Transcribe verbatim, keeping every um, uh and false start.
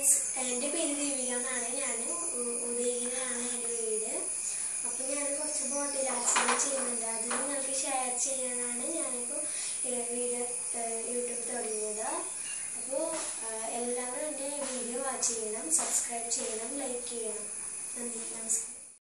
Friends, എൻ്റെ പേര് ദീപിക എന്നാണ്. ഞാൻ ഉദയഗിരിയാണ് എൻ്റെ വീട്. അപ്പോൾ ഞാൻ കുറച്ച് ബോട്ടിൽ ആർട്സുകൾ ചെയ്യുന്നുണ്ട്. അത് നിങ്ങൾക്ക് ഷെയർ ചെയ്യാനാണ് ഞാനിപ്പോൾ വീഡിയോ യൂട്യൂബ് തുടങ്ങിയത്. അപ്പോൾ എല്ലാവരും എൻ്റെ വീഡിയോ വാച്ച് ചെയ്യണം, സബ്സ്ക്രൈബ് ചെയ്യണം, ലൈക്ക് ചെയ്യണം. നന്ദി, നമസ്കാരം.